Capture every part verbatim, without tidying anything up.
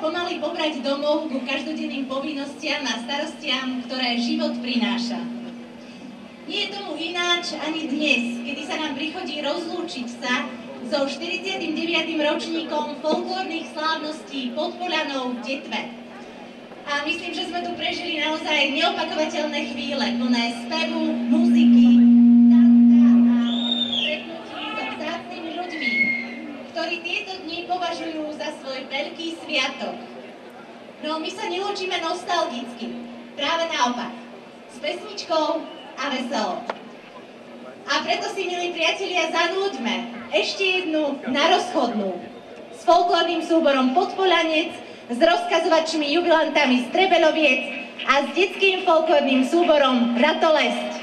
pomaly pobrať domov ku každodenným povinnostiam a starostiam, ktoré život prináša. Nie je tomu ináč ani dnes, kedy sa nám prichodí rozlúčiť sa so štyridsiatym deviatym ročníkom folklórnych slávností pod Poľanou v Detve. A myslím, že sme tu prežili naozaj neopakovateľné chvíle, plné spevu, muziky, tanca a stretnutí so vzácnymi ľuďmi, ktorí tieto dni považujú za svoj veľký sviatok. No my sa nelúčime nostalgicky, práve naopak, s pesničkou a veselo. A preto si, milí priatelia, zanúďme ešte jednu narozchodnú s folklórnym súborom Podpoľanec, s rozkazovačmi jubilantami z Trebeľoviec a s detským folklórnym súborom Ratolesť.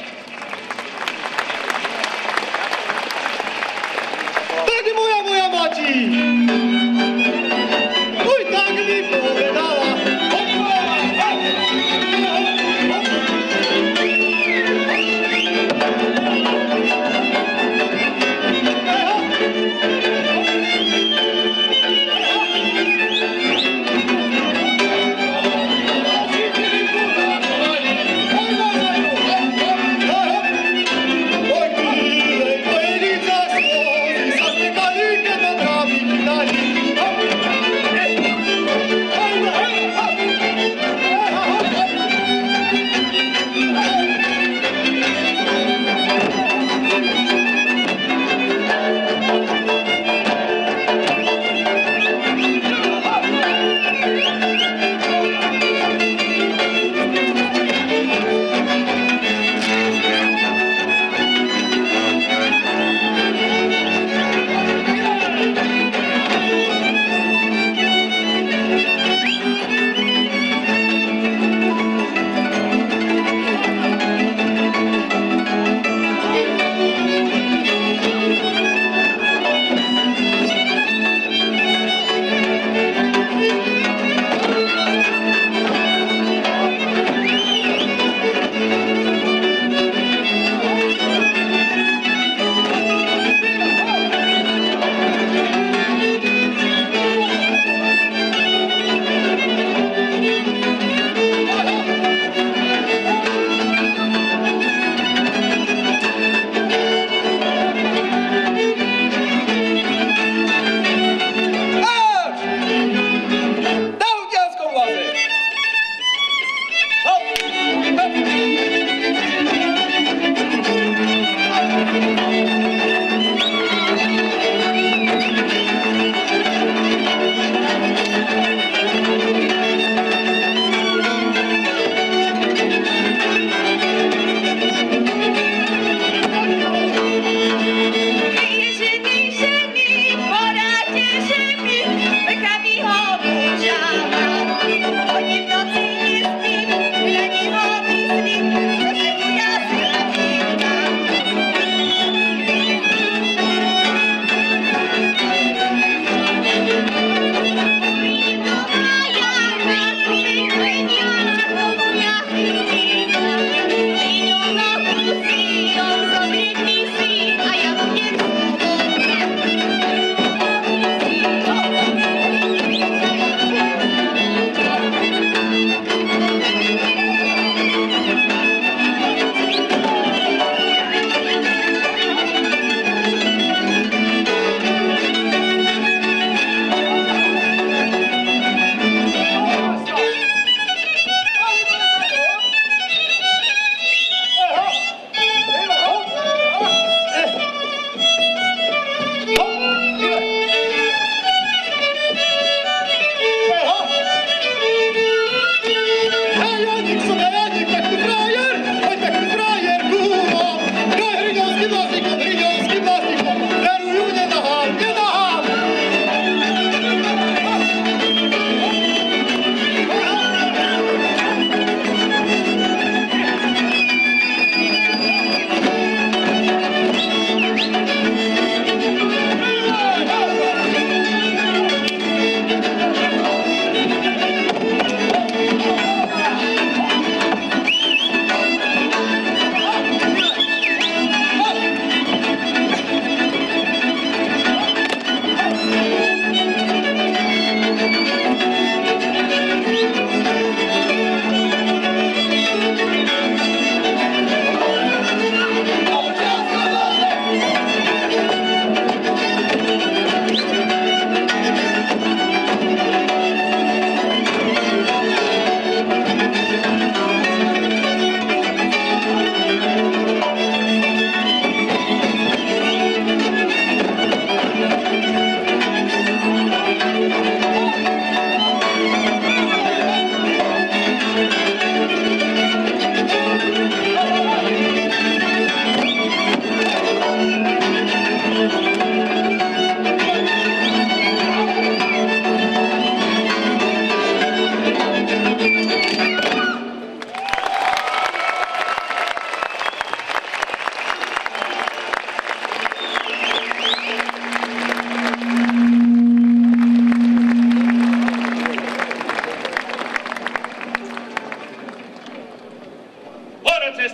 Tak moja, moja mati! Uj, tak mi povedala! Thank you.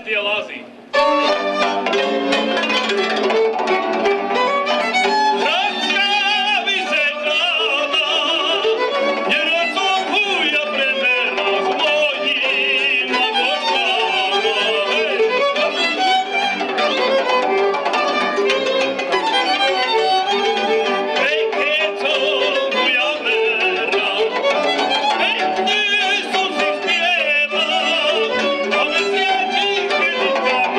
tie lazy. Thank you.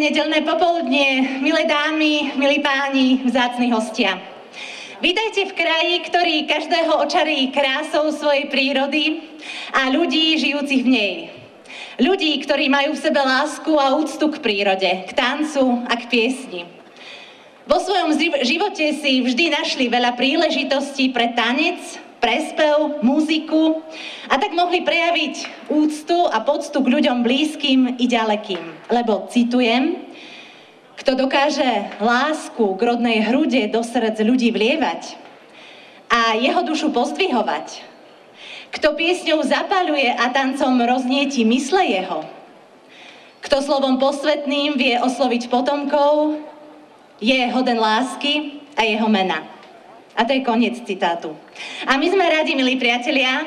nedeľné popoludnie, milé dámy, milí páni, vzácni hostia. Vítajte v kraji, ktorý každého očarí krásou svojej prírody a ľudí žijúcich v nej. Ľudí, ktorí majú v sebe lásku a úctu k prírode, k tancu a k piesni. Vo svojom živote si vždy našli veľa príležitostí pre tanec, prespev, muziku a tak mohli prejaviť úctu a poctu k ľuďom blízkym i ďalekým. Lebo, citujem, kto dokáže lásku k rodnej hrude do srdc ľudí vlievať a jeho dušu pozdvihovať, kto piesňou zapaľuje a tancom roznieti mysle jeho, kto slovom posvetným vie osloviť potomkov, je hoden lásky a jeho mena. A to je koniec citátu. A my sme radi, milí priatelia,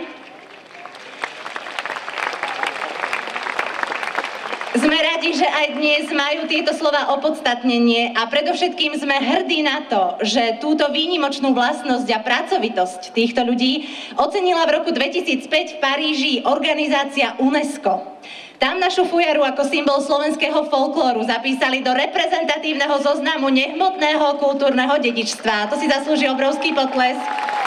sme radi, že aj dnes majú tieto slova opodstatnenie a predovšetkým sme hrdí na to, že túto výnimočnú vlastnosť a pracovitosť týchto ľudí ocenila v roku dvetisícpäť v Paríži organizácia UNESCO. Tam našu fujaru ako symbol slovenského folklóru zapísali do reprezentatívneho zoznamu nehmotného kultúrneho dedičstva. To si zaslúži obrovský potlesk.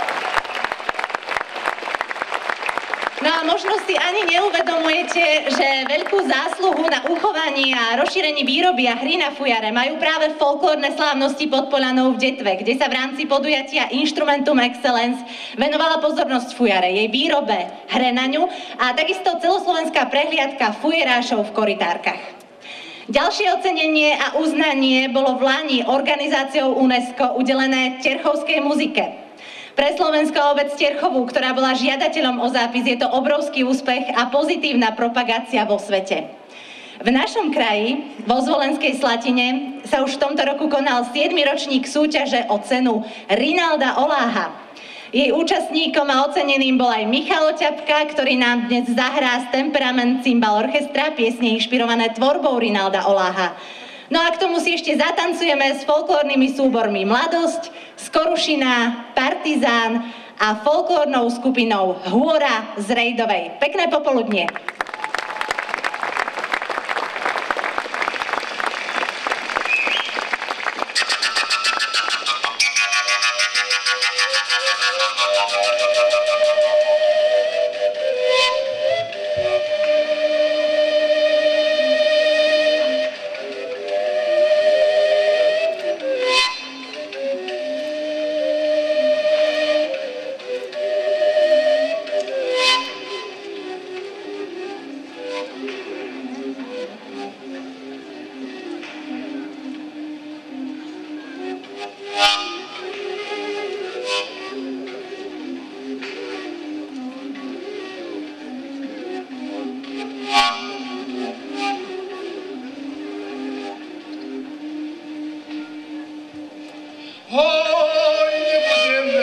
No a možno si ani neuvedomujete, že veľkú zásluhu na uchovaní a rozšírení výroby a hry na fujare majú práve folklórne slávnosti pod Polanou v Detve, kde sa v rámci podujatia Instrumentum Excellence venovala pozornosť fujare, jej výrobe, hre na ňu a takisto celoslovenská prehliadka fujerášov v korytárkach. Ďalšie ocenenie a uznanie bolo v Lani organizáciou UNESCO udelené terchovskej muzike. Pre Slovensku a obec Terchovú, ktorá bola žiadateľom o zápis, je to obrovský úspech a pozitívna propagácia vo svete. V našom kraji, vo Zvolenskej Slatine, sa už v tomto roku konal siedmy ročník súťaže o cenu Rinalda Oláha. Jej účastníkom a oceneným bol aj Michal Oťapka, ktorý nám dnes zahrá z Temperament Cymbal Orchestra piesne inšpirované tvorbou Rinalda Oláha. No a k tomu si ešte zatancujeme s folklórnymi súbormi Mladosť, Skorušina, Partizán a folklórnou skupinou Hôra z Rejdovej. Pekné popoludnie. Oj, nie będziemy.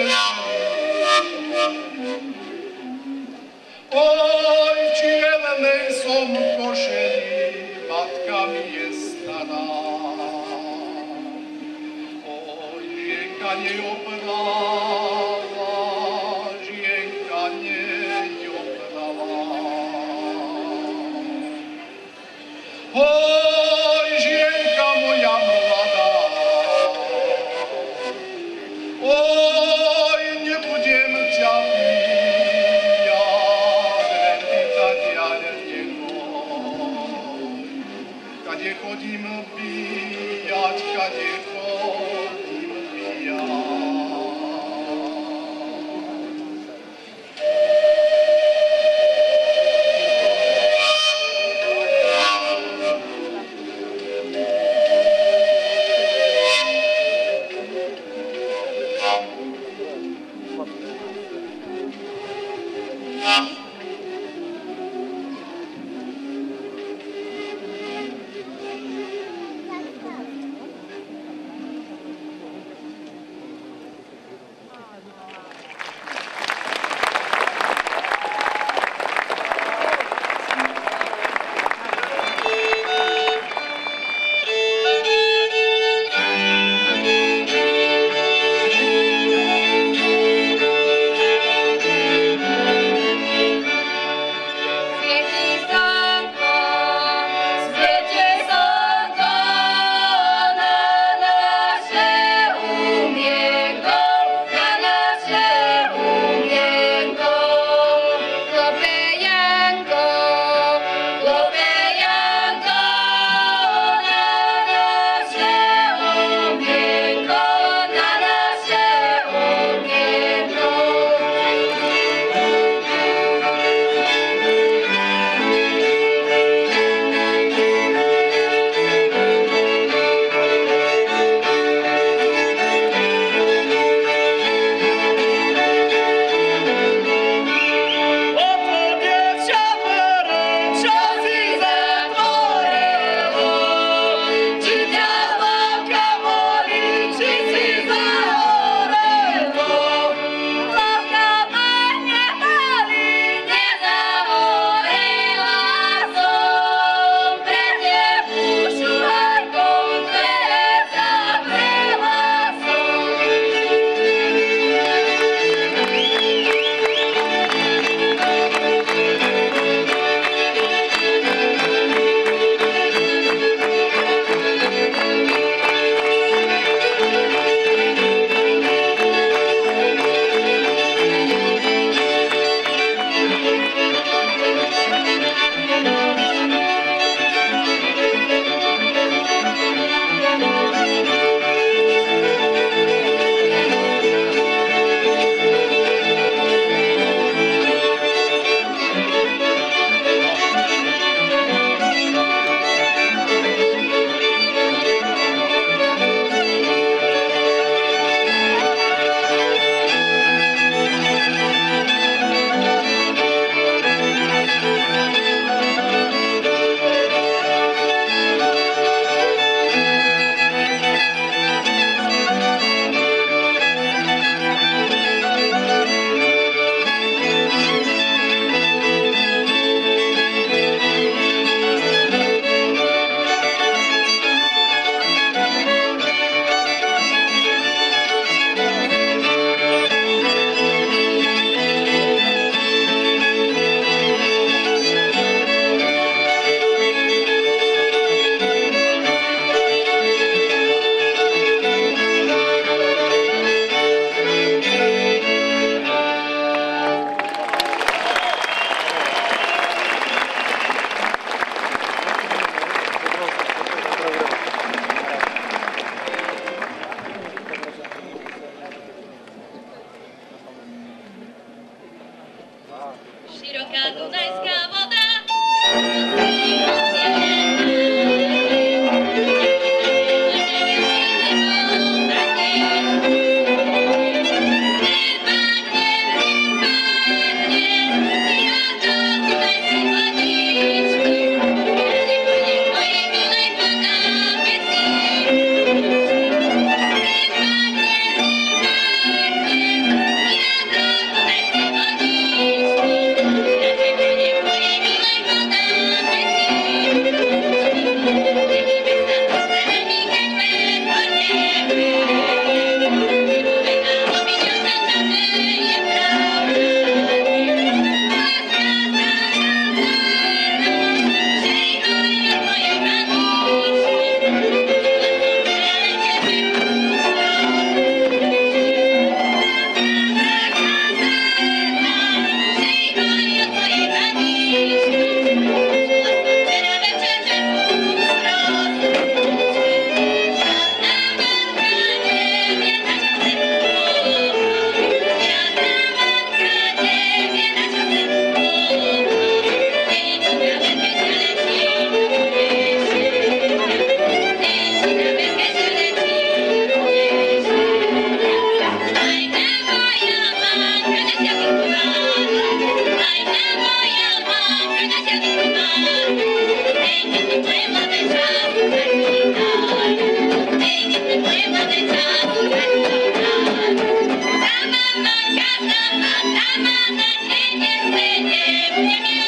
Oj, w ciemnej są koszeli, matkami jest stara. Oj, dźwięka nie oprawa, dźwięka nie oprawa. Oj, dźwięka moja młoda. Oj, nie będziemy cię pijać, tak ja nie chodzi. Kadzie chodzimy pijać, kadzie chodzimy pijać. Thank you.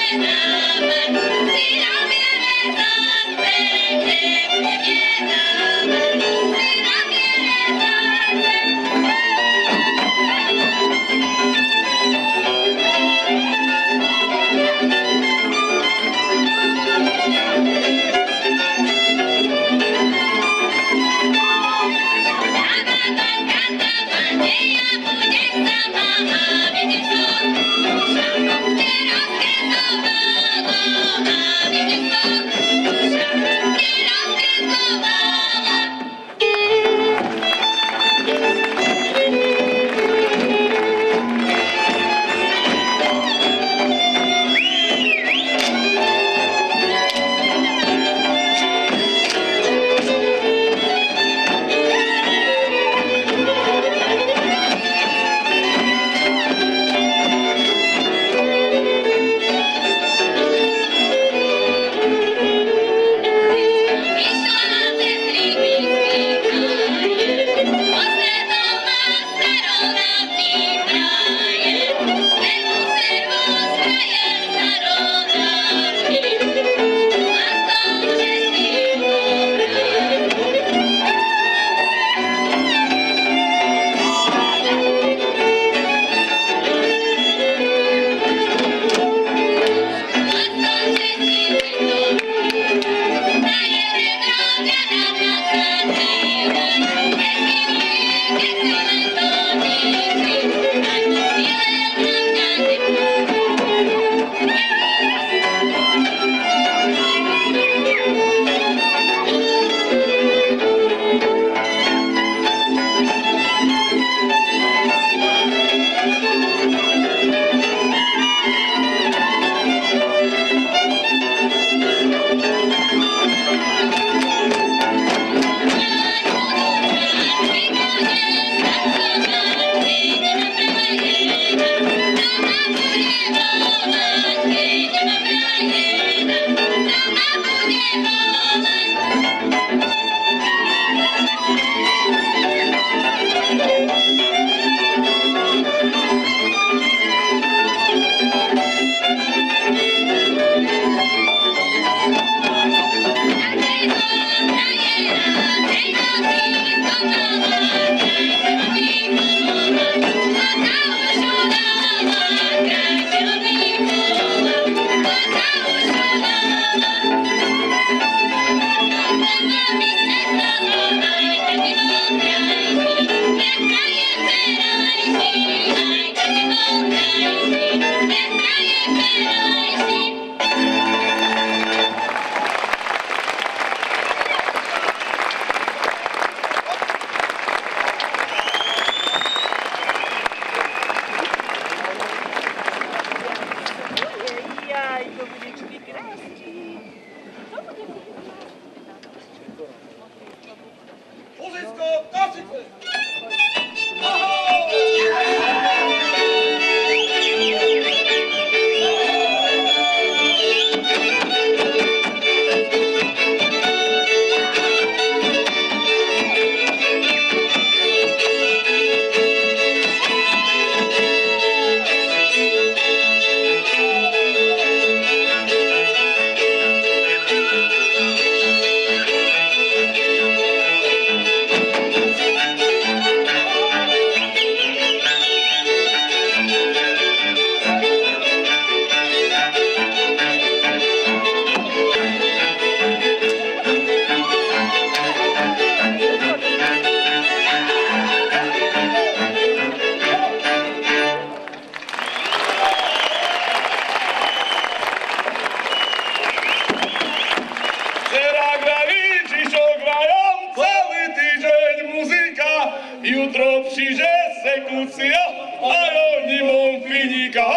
Jutro przyjdzie sekucja, a oni mą finika.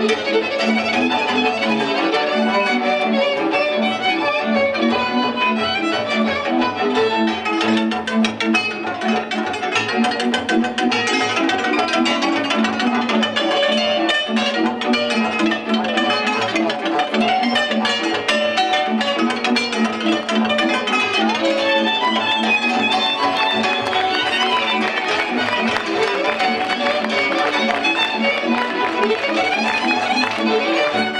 Thank you.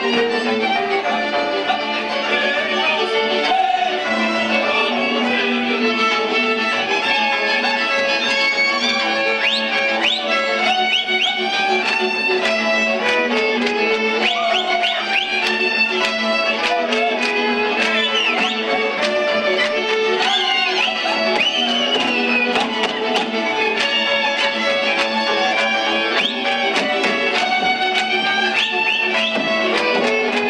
Thank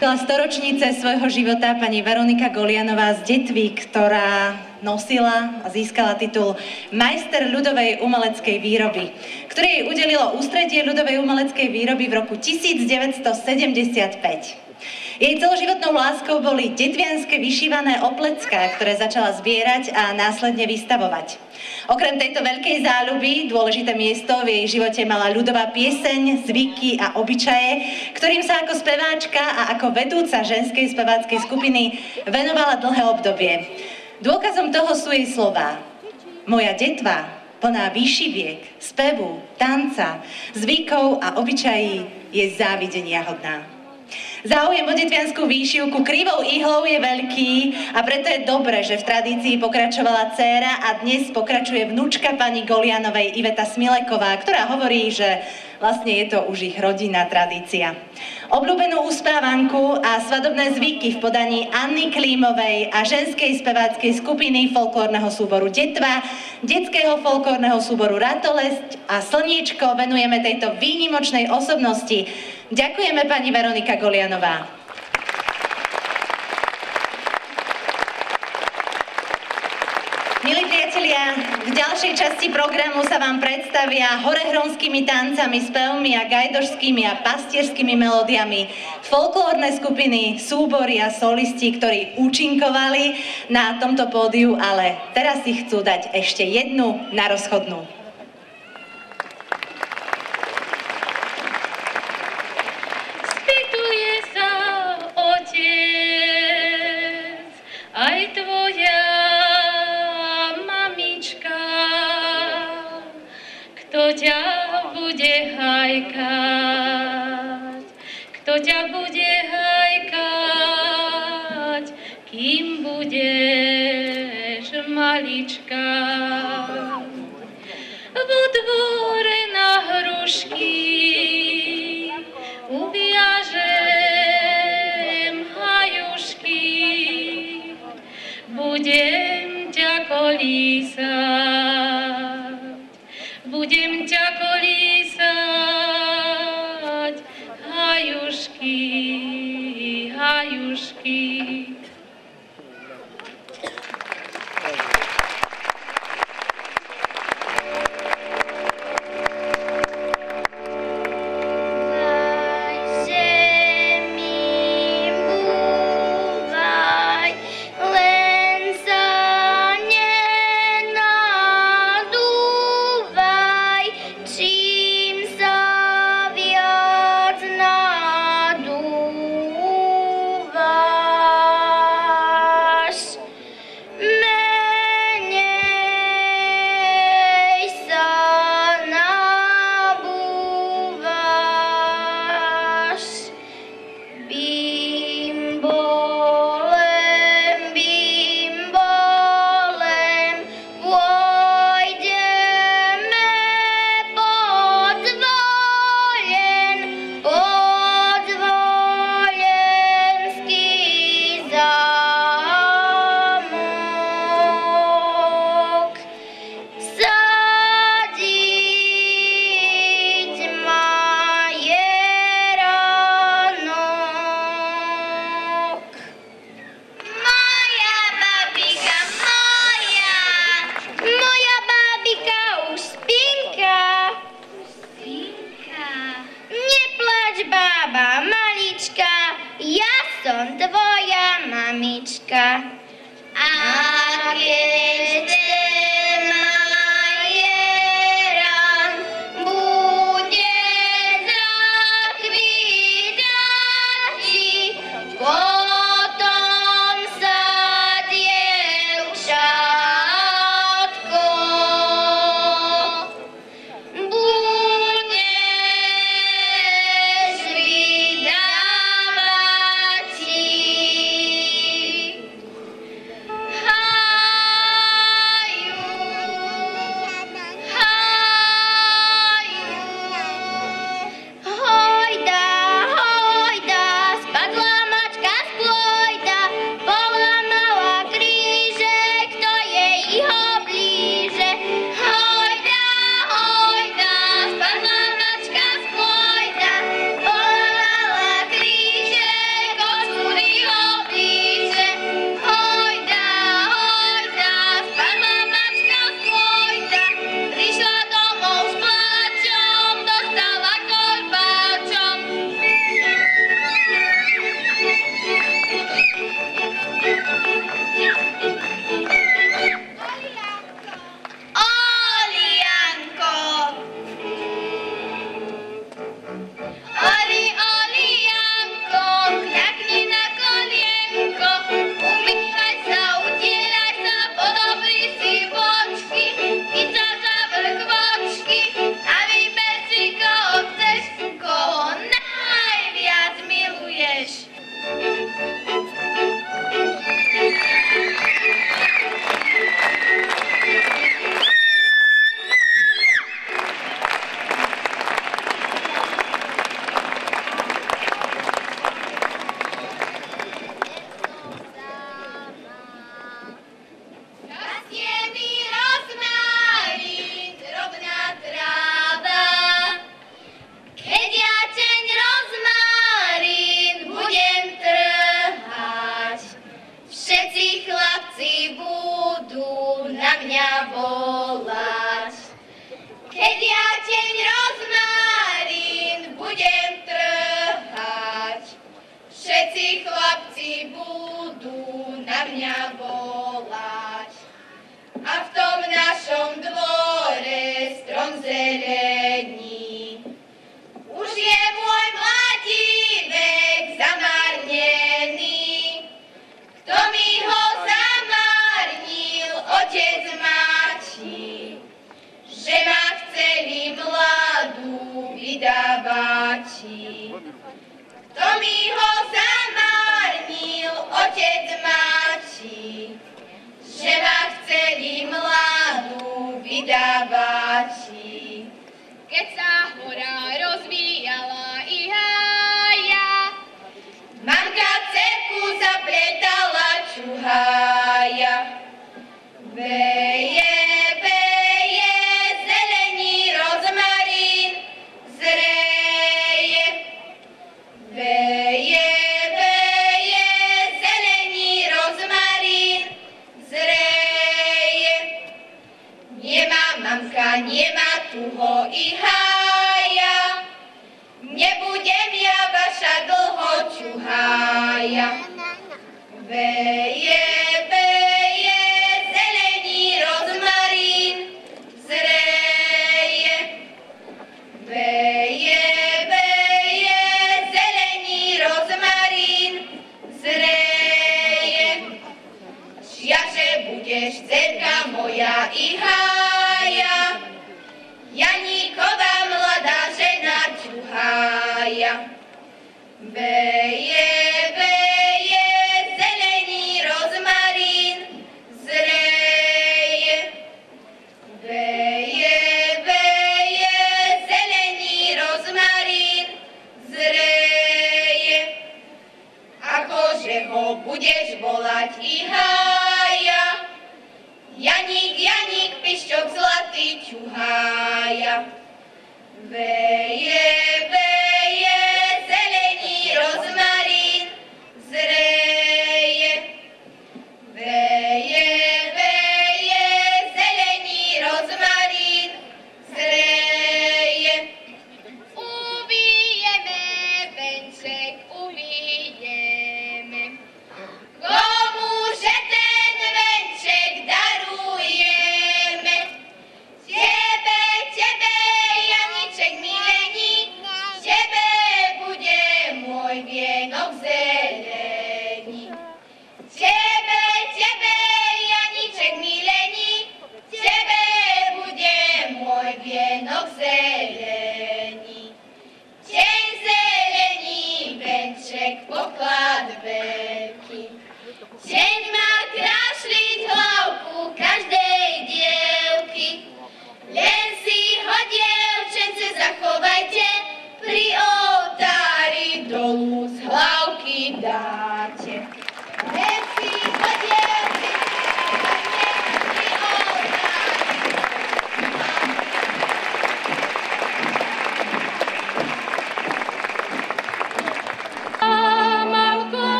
Storočnice svojho života pani Veronika Golianová z Detvy, ktorá nosila a získala titul Majster ľudovej umeleckej výroby, ktoré jej udelilo Ústredie ľudovej umeleckej výroby v roku tisícdeväťstosedemdesiatpäť. Jej celoživotnou láskou boli detvianske vyšívané oplecká, ktoré začala zbierať a následne vystavovať. Okrem tejto veľkej záľuby dôležité miesto v jej živote mala ľudová pieseň, zvyky a obyčaje, ktorým sa ako speváčka a ako vedúca ženskej speváckej skupiny venovala dlhé obdobie. Dôkazom toho sú jej slová. Moja detva, plná výšiviek, spevu, tanca, zvykov a obyčají, je závidenia hodná. Záujem o detviansku výšivku krivou ihlou je veľký a preto je dobre, že v tradícii pokračovala dcéra a dnes pokračuje vnúčka pani Golianovej Iveta Smileková, ktorá hovorí, že vlastne je to už ich rodinná tradícia. Obľúbenú uspávanku a svadobné zvyky v podaní Anny Klímovej a ženskej speváckej skupiny folklórneho súboru Detva, detského folklórneho súboru Ratolesť a Slniečko venujeme tejto výnimočnej osobnosti. Ďakujeme pani Veronika Golianová. Milí priatelia, v ďalšej časti programu sa vám predstavia horehronskými tancami, spevmi a gajdošskými a pastierskými melódiami folklórne skupiny, súbory a solisti, ktorí účinkovali na tomto pódiu, ale teraz si chcú dať ešte jednu na rozchodnú. Kto ťa bude hajkať, kto ťa bude hajkať, kým budeš malička. Vo dvore na hrušky uviažem hajušky, budem ťa kolísať. Budem ťa kolísať, hajušky, hajušky. Ha! tiež.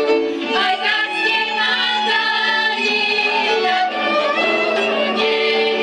Yeah.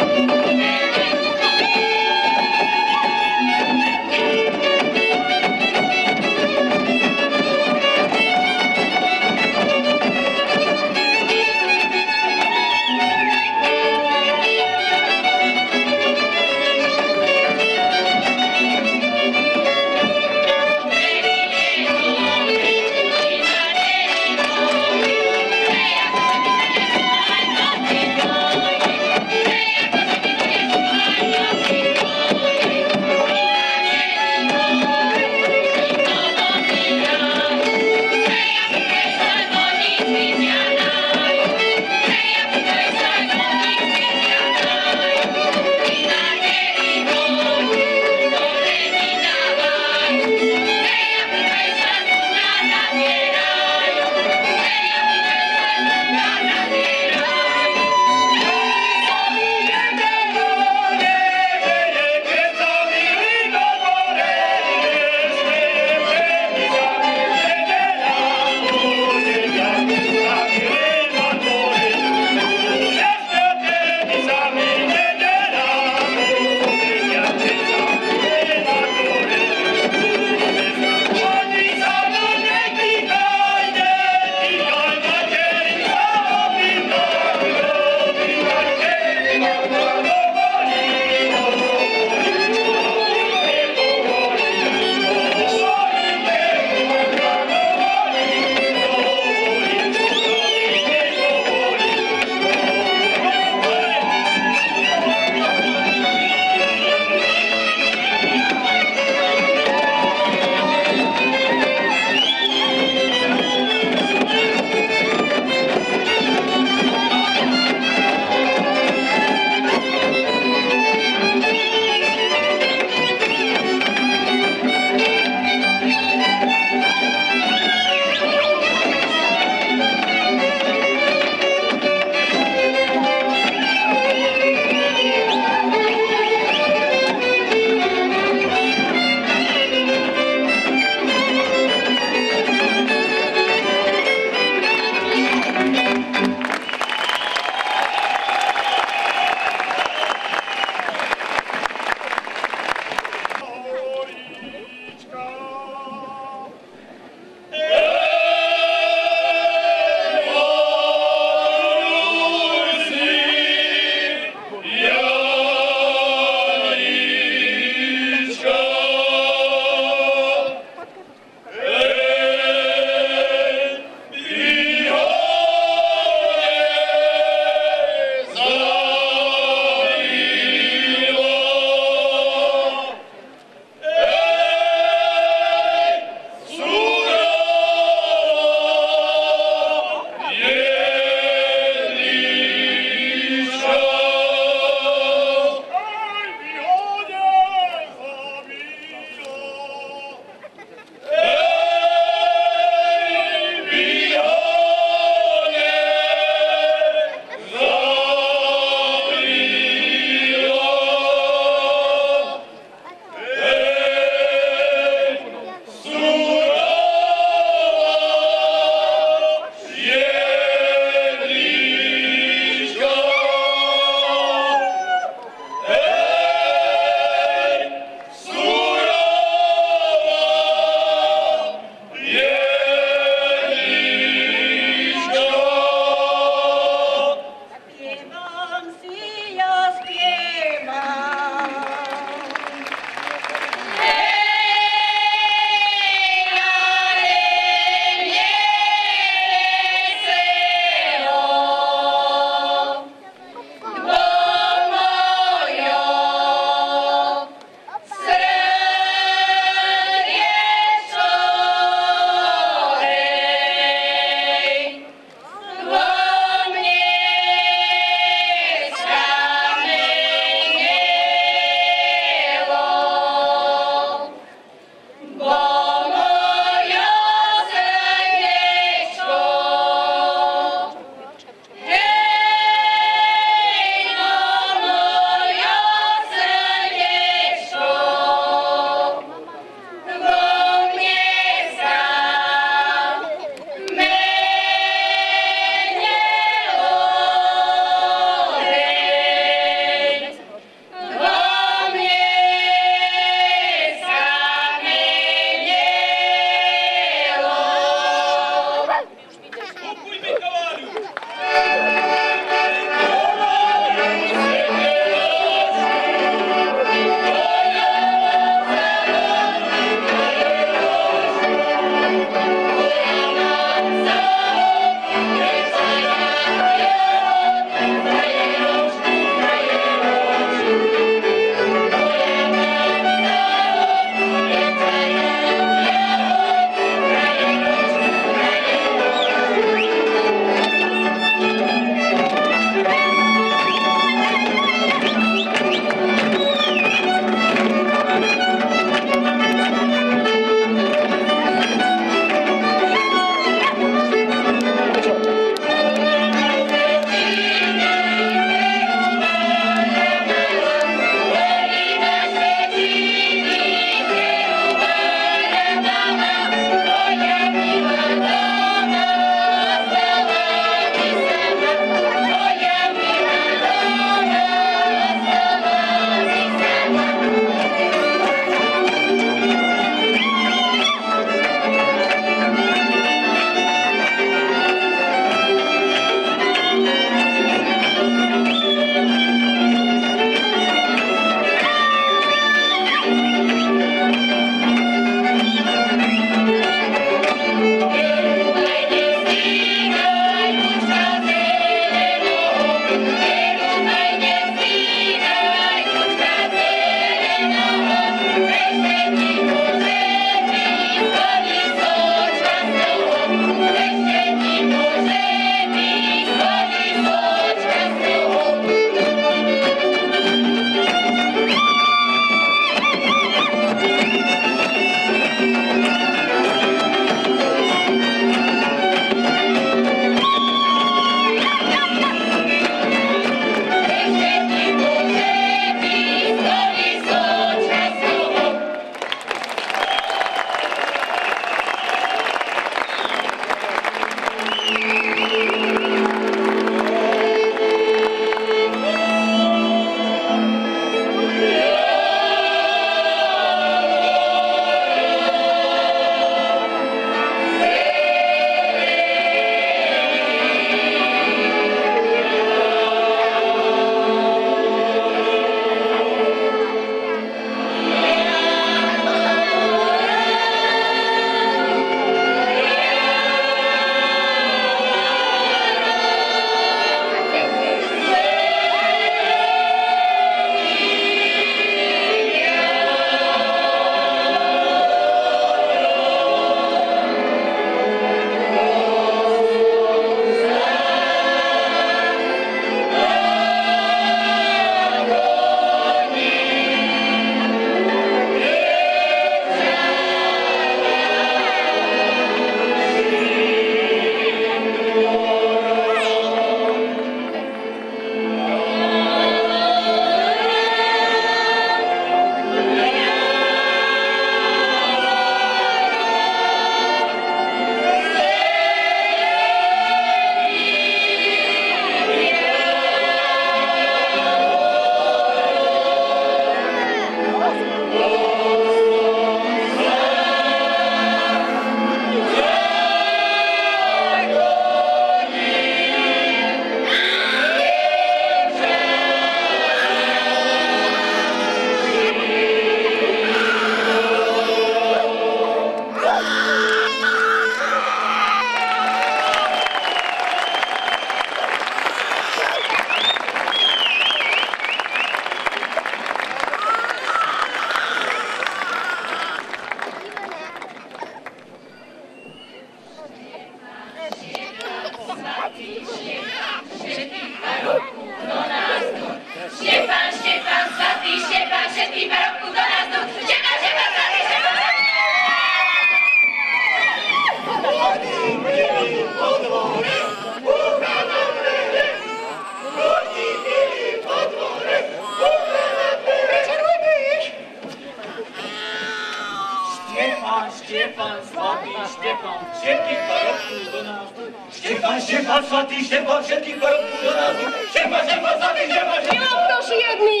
Štefan, svatý Štefan, všetkých parobků do nás. Štefan, Štefan, svatý Štefan, všetkých parobků do nás. Štefan, Štefan, svatý Štefan, všetkých... Milá proši jedný!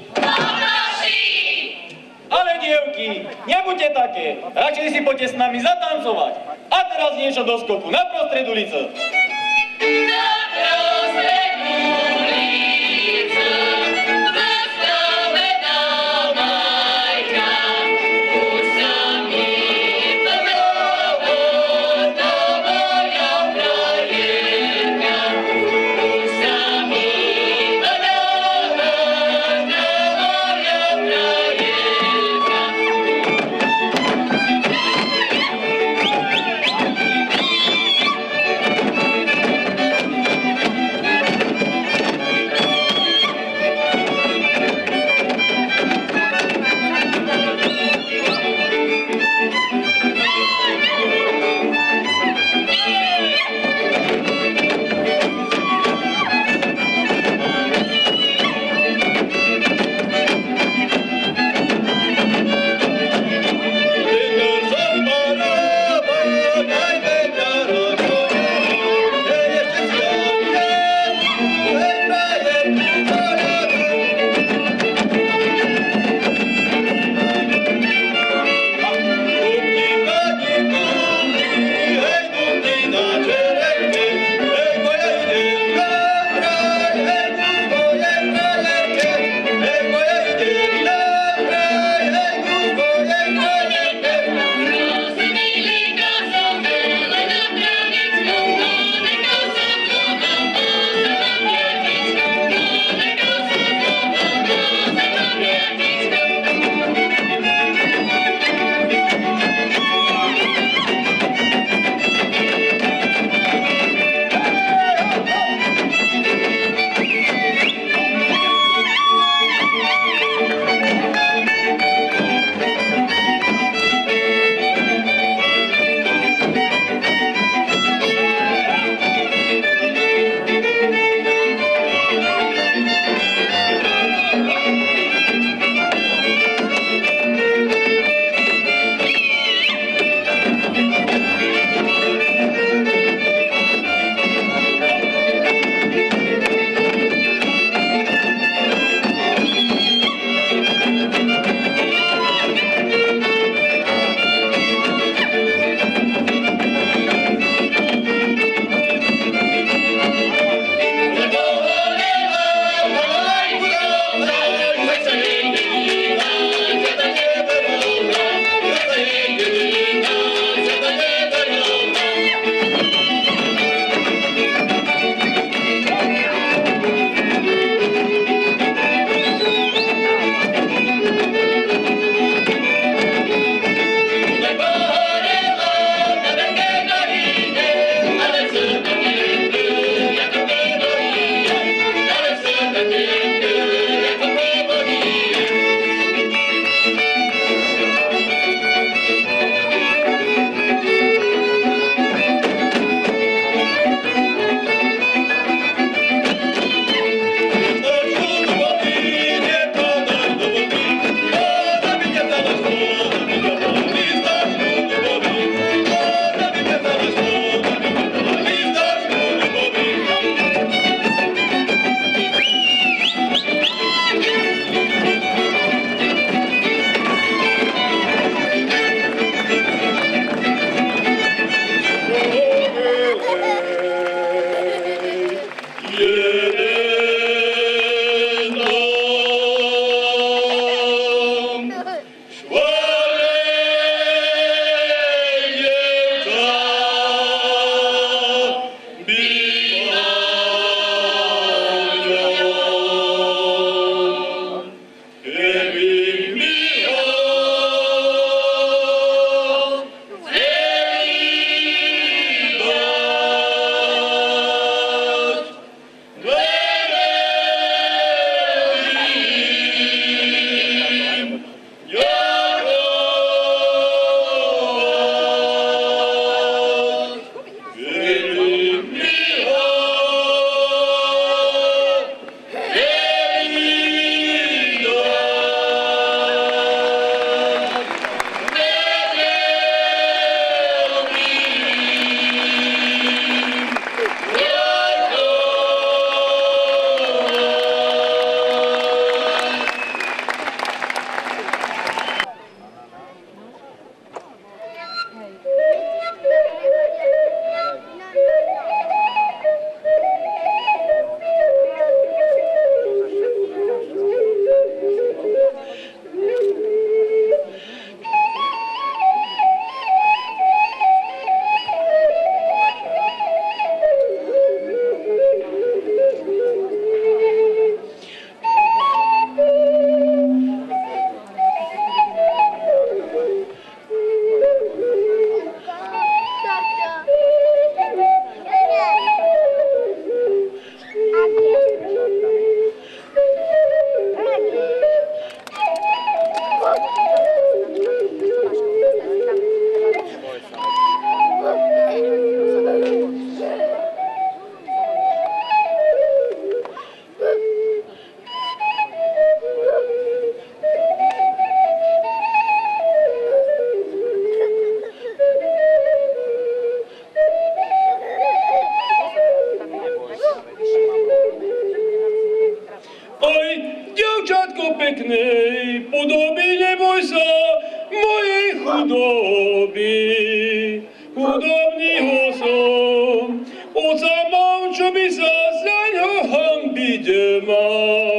Ale dievky, nebuďte také. Radšej si poďte s nami zatancovať. A teraz niečo do skoku, na prostred ulice. Na prostred ulice, zastavená majka, už sa mi plnohodná moja frajerka, už sa mi plnohodná moja frajerka. peknej podoby, neboj sa mojej chudoby. Chudobný ho som, oca mám, čo by sa za ňo hanbiť mal.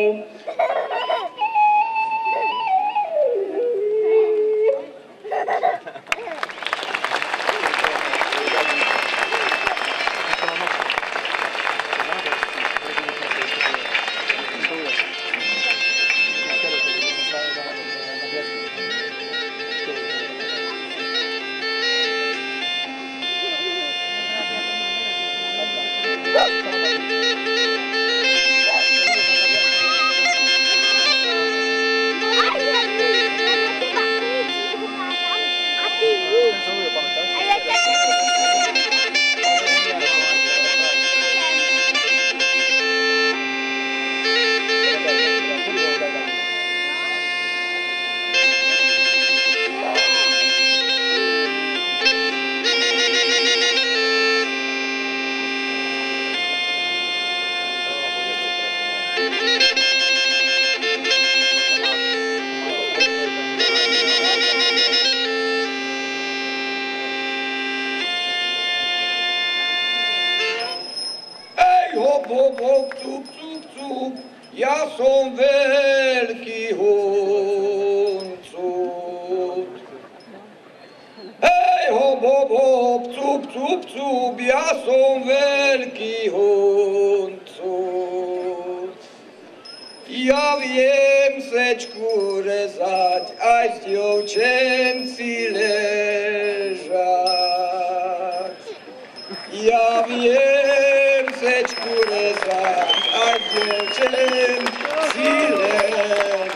Hop, hop, hop, cup, cup, cup, ja som veľký huncut. Hej, hop, hop, hop, cup, cup, cup, ja som veľký huncut. Ja viem sečku rezať, aj s dievčenci ležať. Ja viem sečku rezať, aj dievčen si ležať.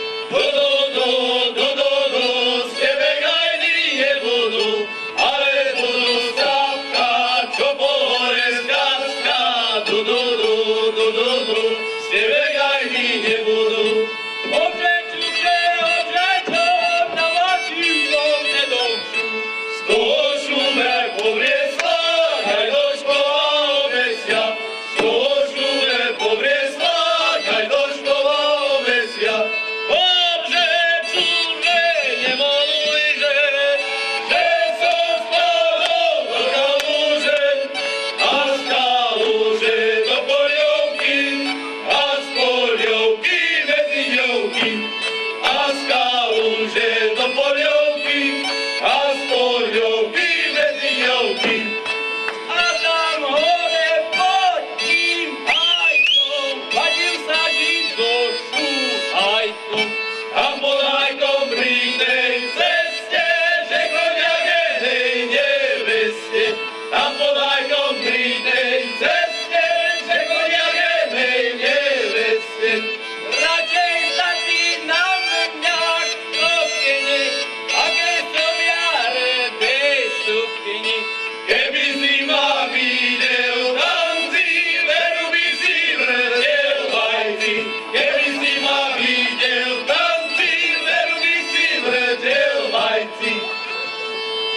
Ale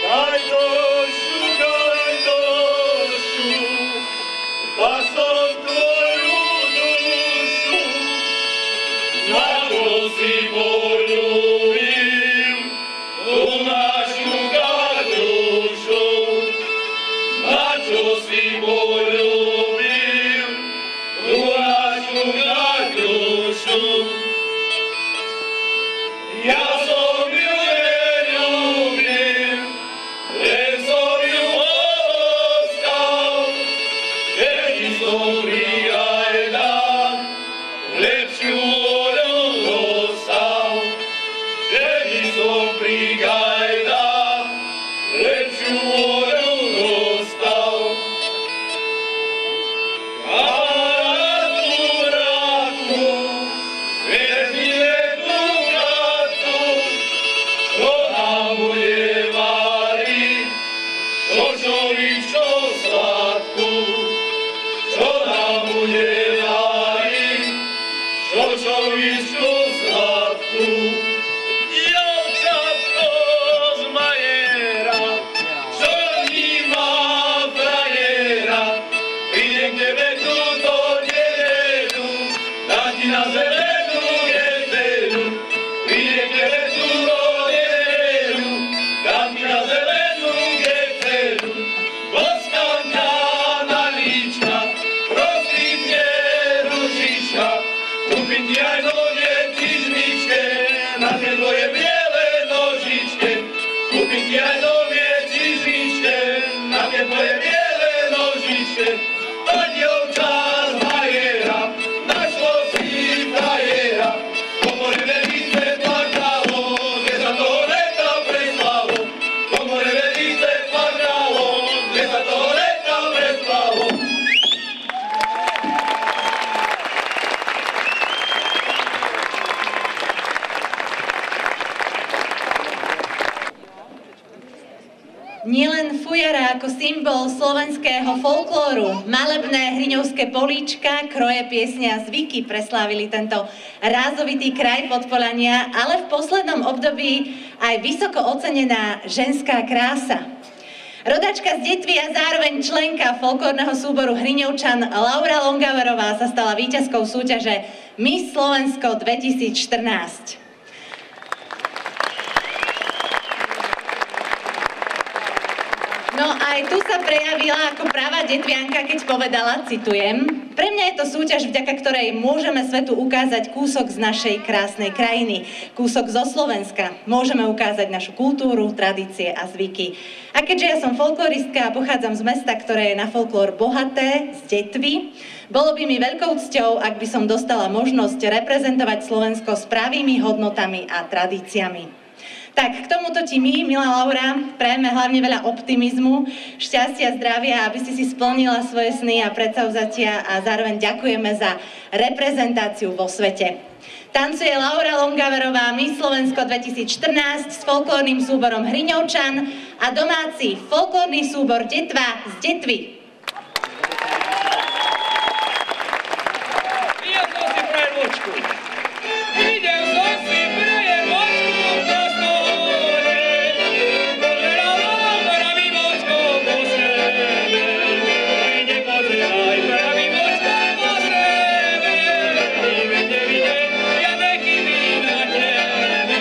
Aj došu, daj došu, pasom tvoju dušu, na to si poľúbim, tu našu Katušu, na čo si poľúbim, tu našu Katušu. Ja som ju neľúbim, len som ju poskal, keď som prihajdan, lepšiu voľu dostal. Keď som prihajdan, lepšiu voľu dostal. Kamarátu, bratku, vezmime tú Katu, čo nám bude variť šošovičku sladkú, čo nám bude variť šošovičku sladkú. Dievčatko z Majera, čo nemá frajera, príde k tebe túto nedeľu, dá ti na zelenú nedeľu. Príde k tebe túto nedeľu, dá ti na zelenú nedeľu. Boskám ťa na líčka, rozkvitne ružička, kúpim ti aj nové čižmičke, na tie tvoje biele nožičke. Kúpim ti aj nové čižmičke, na tie tvoje biele nožičke. A dievča z Majera, našlo si frajera, komore velice plakalo, že sa toho leta preslalo. Komore velice plakalo, že sa toho leta preslalo. Nielen fujara ako symbol slovenského folklóru, malebné hriňovské políčka, kroje, piesne a zvyky preslávili tento rázovitý kraj Podpolania, ale v poslednom období aj vysoko ocenená ženská krása. Rodačka z Detvy a zároveň členka folklórneho súboru Hriňovčan Laura Longaverová sa stala víťazkou súťaže Miss Slovensko dvetisícštrnásť. No aj tu sa prejavila ako pravá detvianka, keď povedala, citujem, pre mňa je to súťaž, vďaka ktorej môžeme svetu ukázať kúsok z našej krásnej krajiny, kúsok zo Slovenska. Môžeme ukázať našu kultúru, tradície a zvyky. A keďže ja som folkloristka a pochádzam z mesta, ktoré je na folklór bohaté, z Detvy, bolo by mi veľkou cťou, ak by som dostala možnosť reprezentovať Slovensko s pravými hodnotami a tradíciami. Tak, k tomuto ti my, milá Laura, prajeme hlavne veľa optimizmu, šťastia, zdravia, aby si si splnila svoje sny a predsavzatia a zároveň ďakujeme za reprezentáciu vo svete. Tancuje Laura Longaverová, Miss Slovensko dvetisícštrnásť s folklórnym súborom Hriňovčan a domáci folklórny súbor Detva z Detvy. Videl som si prajem očku. Videl som si prajem očku prosto hore. Pozerala pravým očkom po sebe. Ide pozeraj pravým očkom po sebe. Ide, ide, ja nechybím na tebe.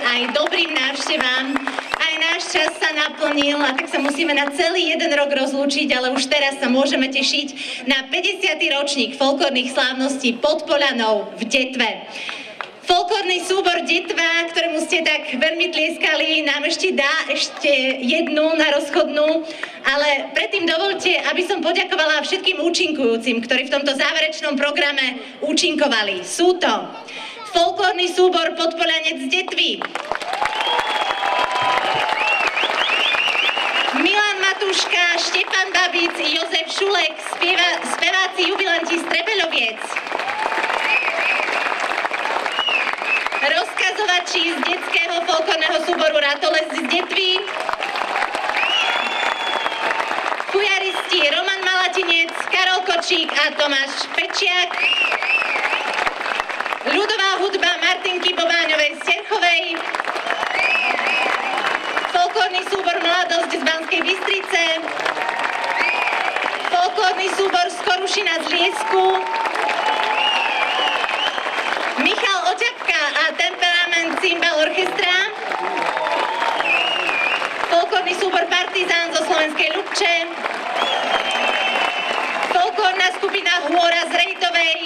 aj dobrým návštevám. Aj náš čas sa naplnil a tak sa musíme na celý jeden rok rozlúčiť, ale už teraz sa môžeme tešiť na päťdesiaty ročník folklórnych slávností pod Poľanou v Detve. Folklórny súbor Detva, ktorému ste tak veľmi tlieskali, nám ešte dá ešte jednu na rozchodnú, ale predtým dovolte, aby som poďakovala všetkým účinkujúcim, ktorí v tomto záverečnom programe účinkovali. Sú to folklórny súbor Podpoľanec z Detvy, Milan Matuška, Štefan Babic, Jozef Šulek, spieva, speváci jubilanti z Trebeľoviec, rozkazovači z detského folklórneho súboru Ratolesť z Detvy, fujaristi Roman Malatinec, Karol Kočík a Tomáš Pečiak, ľudová hudba Martinky Bobáňovej z Terchovej, folklórny súbor Mladosť z Banskej Bystrice, folklórny súbor z Korušina z Liesku, Michal Oťapka a Temperament Cymbal Orchestra, folklórny súbor Partizán zo Slovenskej Ľubče, folklórna skupina Hôra z Rejtovej,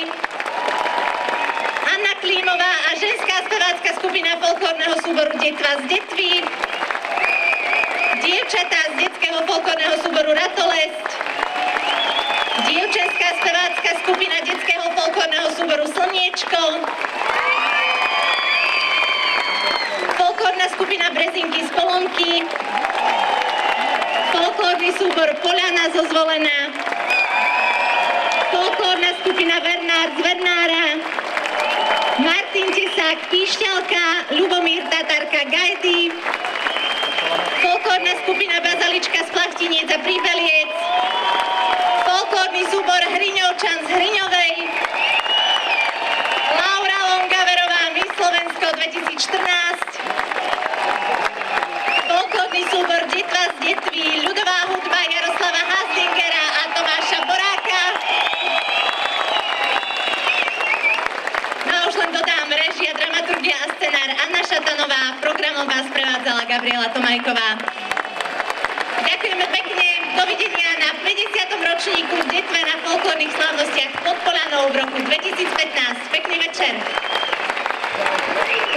Anna Klímová a ženská spevácka skupina folklórneho súboru Detva z Detvy, dievčatá z detského folklórneho súboru Ratolesť, dievčenská spevácka skupina detského folklórneho súboru Slniečko, folklórna skupina Brezinky z Polomky, folklórny súbor Poľana zo Zvolena, folklórna skupina Vernár z Vernára, Martin Tesák Píšťalka, Ľubomír Tatárka Gajdy, folklórna skupina Bazalička z Plachtiniec a Príbeliec, folklórny súbor Hriňovčan z Hriňovej, Laura Longaverová Miss Slovensko dvetisícštrnásť, folklórny súbor Detva z Detvy, ľudová hudba Jaroslava Haslingera a Tomáša Boráka. No a už len dodám, režia, dramaturgia a scenár Anna Šatanová, programom vás prevádzala Gabriela Tomajková. Ďakujeme pekne, dovidenia na päťdesiatom ročníku v Detve na folklórnych slávnostiach pod Poľanou v roku dvetisícpätnásť. Pekný večer.